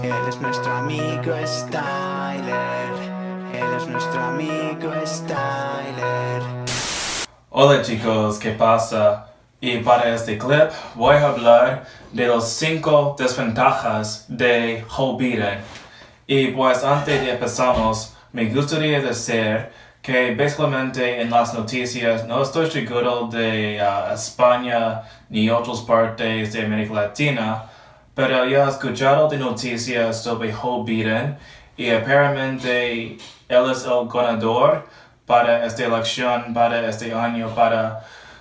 Él es nuestro amigo Styler. Él es nuestro amigo Styler. Hola chicos, ¿qué pasa? Y para este clip voy a hablar de los 5 desventajas de Joe Biden. Y pues antes de empezamos, me gustaría decir que básicamente en las noticias no estoy seguro de España ni otras partes de América Latina, pero ya he escuchado de noticias sobre Joe Biden y aparentemente él es el ganador para esta elección, para este año, para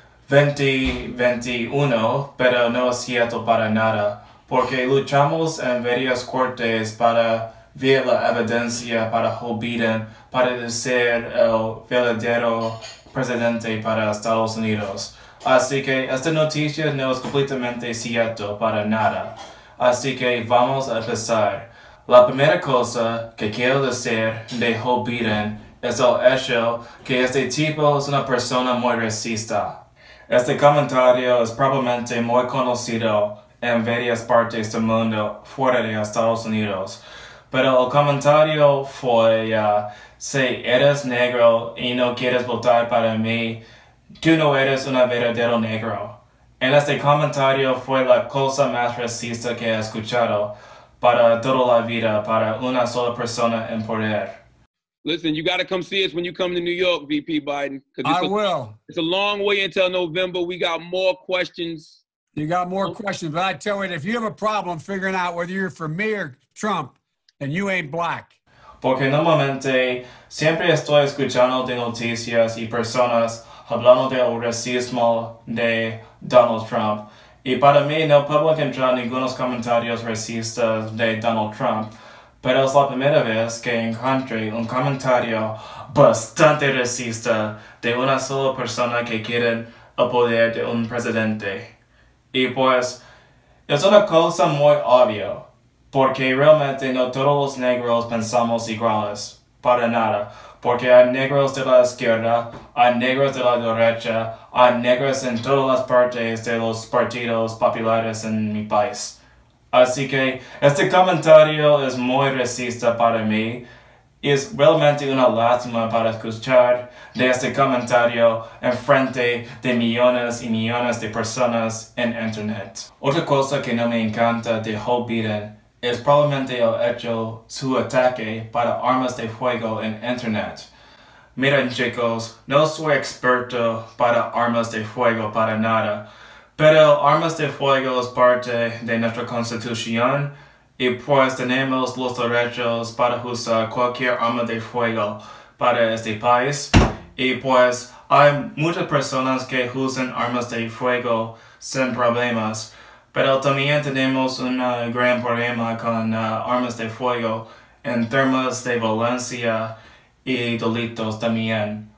2021, pero no es cierto para nada, porque luchamos en varias cortes para ver la evidencia para Joe Biden, para ser el verdadero presidente para Estados Unidos. Así que esta noticia no es completamente cierto para nada. Así que vamos a empezar. La primera cosa que quiero decir de Joe Biden es el hecho que este tipo es una persona muy racista. Este comentario es probablemente muy conocido en varias partes del mundo fuera de Estados Unidos. Pero el comentario fue, si eres negro y no quieres votar para mí, tú no eres un verdadero negro. En este comentario fue la cosa más racista que he escuchado para toda la vida, para una sola persona en poder. Listen, you got to come see us when you come to New York, VP Biden. I will. It's a long way until November. We got more questions. You got more questions, but I tell you, if you have a problem figuring out whether you're for me or Trump, then you ain't black. Porque normalmente siempre estoy escuchando de noticias y personas hablando del racismo de Donald Trump. Y para mí no puedo encontrar ningunos comentarios racistas de Donald Trump. Pero es la primera vez que encontré un comentario bastante racista de una sola persona que quiere el poder de un presidente. Y pues, es una cosa muy obvia, porque realmente no todos los negros pensamos iguales, para nada. Porque hay negros de la izquierda, hay negros de la derecha, hay negros en todas las partes de los partidos populares en mi país. Así que este comentario es muy racista para mí. Es realmente una lástima para escuchar de este comentario en frente de millones y millones de personas en Internet. Otra cosa que no me encanta de Joe Biden es probablemente el hecho su ataque para armas de fuego en Internet. Miren chicos, no soy experto para armas de fuego para nada. Pero armas de fuego es parte de nuestra constitución y pues tenemos los derechos para usar cualquier arma de fuego para este país. Y pues hay muchas personas que usan armas de fuego sin problemas. Pero también tenemos un gran problema con armas de fuego en términos de violencia y delitos también.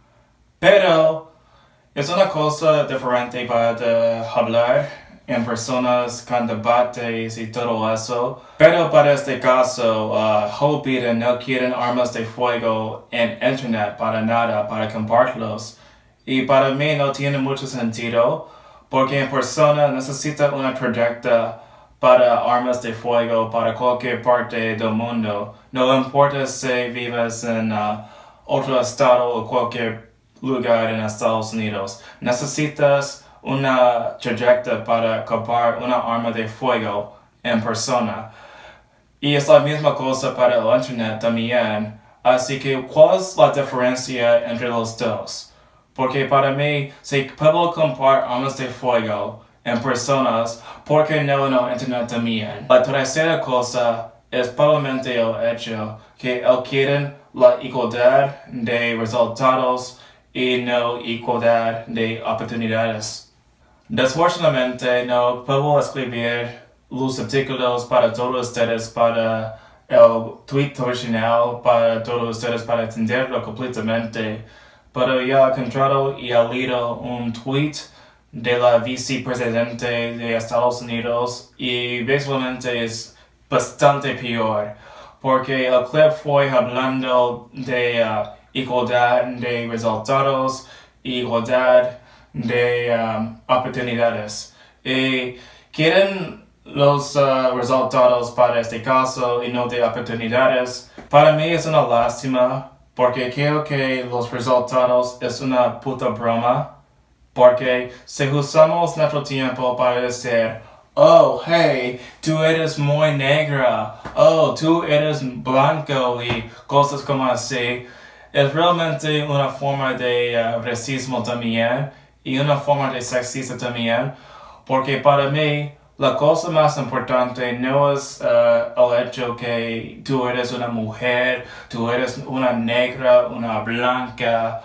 Pero es una cosa diferente para hablar en personas con debates y todo eso. Pero para este caso, Joe Biden no quiere armas de fuego en Internet para nada, para compartirlos. Y para mí no tiene mucho sentido, porque en persona necesita una tarjeta para armas de fuego para cualquier parte del mundo. No importa si vives en otro estado o cualquier lugar en Estados Unidos. Necesitas una tarjeta para comprar una arma de fuego en persona. Y es la misma cosa para el Internet también. Así que, ¿cuál es la diferencia entre los dos? Porque para mí, si puedo comprar armas de fuego en personas, ¿por qué no en el Internet también? La tercera cosa es probablemente el hecho que ellos quieren la igualdad de resultados y no igualdad de oportunidades. Desfortunadamente no puedo escribir los artículos para todos ustedes para el tweet original para todos ustedes para entenderlo completamente, pero ya he encontrado y he leído un tweet de la vicepresidente de Estados Unidos y básicamente es bastante peor, porque el clip fue hablando de igualdad de resultados y igualdad de oportunidades. Y quieren los resultados para este caso y no de oportunidades. Para mí es una lástima porque creo que los resultados es una puta broma. Porque si usamos nuestro tiempo para decir, oh, hey, tú eres muy negra, oh, tú eres blanco y cosas como así, es realmente una forma de racismo también y una forma de sexista también, porque para mí la cosa más importante no es el hecho que tú eres una mujer, tú eres una negra, una blanca,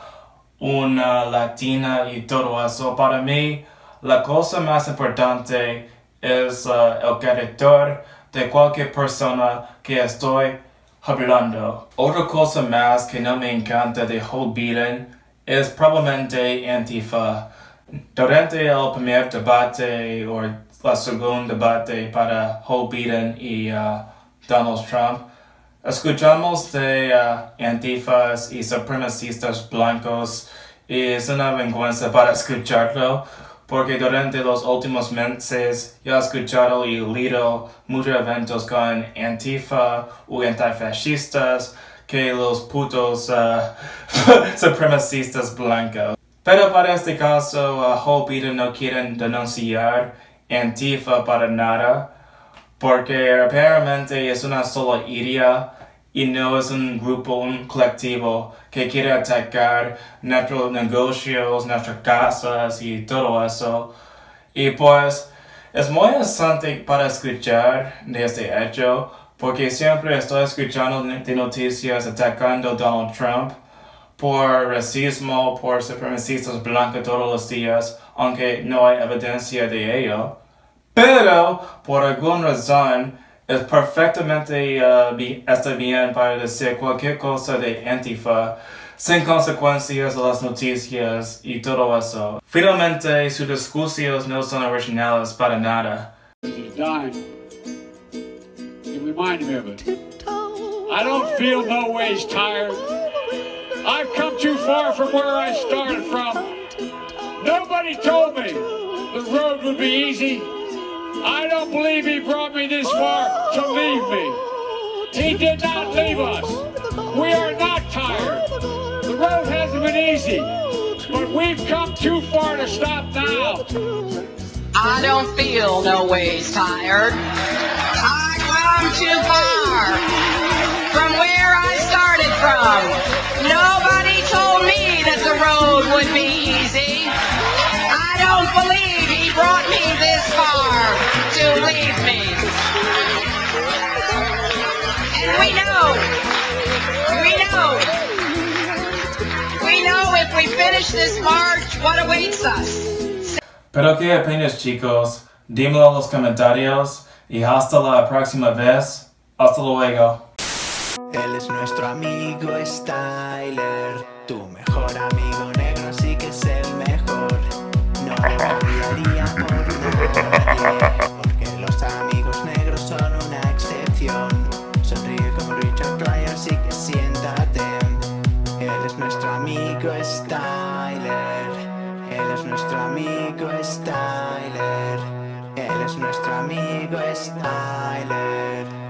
una latina y todo eso. Para mí, la cosa más importante es el carácter de cualquier persona que estoy hablando. Otra cosa más que no me encanta de Joe Biden es probablemente Antifa. Durante el primer debate o el segundo debate para Joe Biden y Donald Trump, escuchamos de antifas y supremacistas blancos y es una vergüenza para escucharlo porque durante los últimos meses ya he escuchado y leído muchos eventos con antifa o antifascistas que los putos supremacistas blancos. Pero para este caso, Joe Biden no quieren denunciar Antifa para nada, porque aparentemente es una sola idea y no es un grupo, un colectivo que quiere atacar nuestros negocios, nuestras casas y todo eso. Y pues es muy interesante para escuchar de este hecho, porque siempre estoy escuchando de noticias atacando a Donald Trump por racismo, por supremacistas blancos todos los días, aunque no hay evidencia de ello. Pero, por alguna razón, es perfectamente está bien para decir cualquier cosa de Antifa, sin consecuencias de las noticias y todo eso. Finalmente, sus discursos no son originales para nada. I don't feel no ways tired. I've come too far from where I started from. Nobody told me the road would be easy. I don't believe he brought me this far to leave me. He did not leave us. We are not tired. The road hasn't been easy, but we've come too far to stop now. I don't feel no ways tired. I come too far from where I started from. Nobody told me that the road would be easy. I don't believe he brought me this far to leave me. And we know if we finish this march, what awaits us. Pero qué opinas, chicos, dímelo en los comentarios y hasta la próxima vez. Hasta luego. Él es nuestro amigo Styler, tu mejor amigo negro, sí que es el mejor. No cambiaría por nadie, porque los amigos negros son una excepción. Sonríe como Richard Pryor, así que siéntate. Él es nuestro amigo Styler. Él es nuestro amigo Styler. Él es nuestro amigo Styler.